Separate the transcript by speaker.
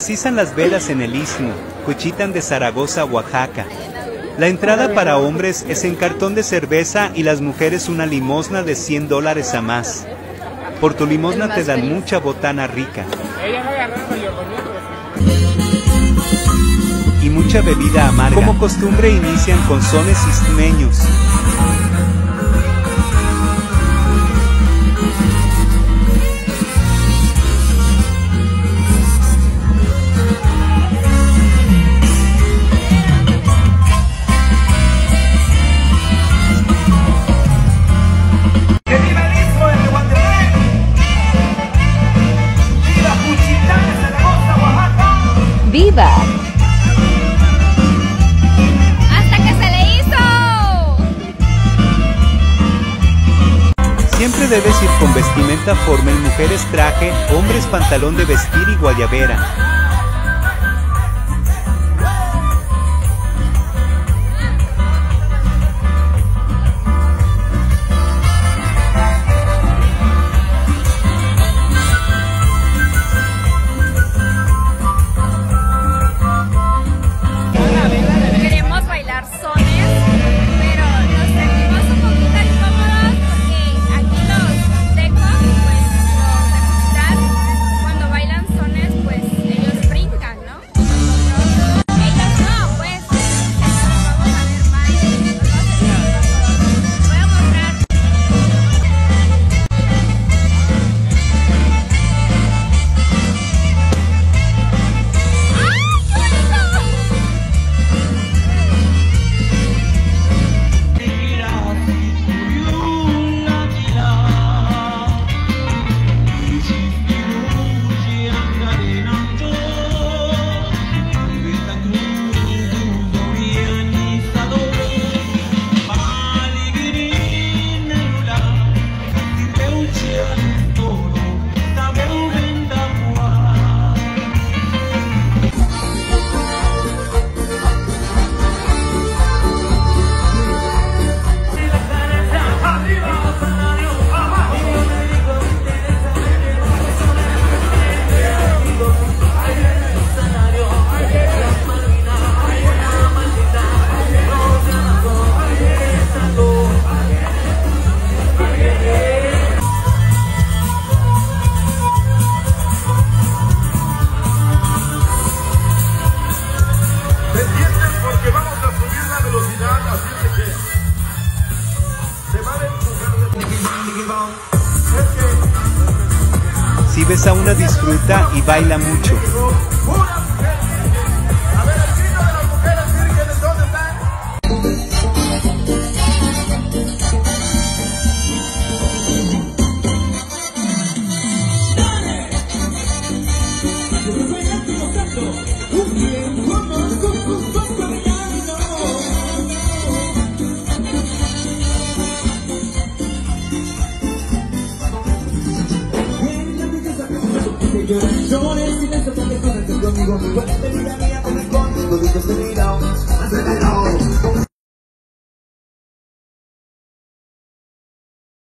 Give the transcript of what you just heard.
Speaker 1: Se izan las velas en el Istmo, Juchitán de Zaragoza, Oaxaca. La entrada para hombres es en cartón de cerveza y las mujeres una limosna de $100 a más. Por tu limosna te dan mucha botana rica. Y mucha bebida amarga. Como costumbre inician con sones istmeños.
Speaker 2: ¡Viva! ¡Hasta que se le hizo!
Speaker 1: Siempre debes ir con vestimenta formal, mujeres traje, hombres pantalón de vestir y guayabera. Si ves a una, disfruta y baila mucho.
Speaker 3: Yo en silencio porque con conmigo puedes venir a mí.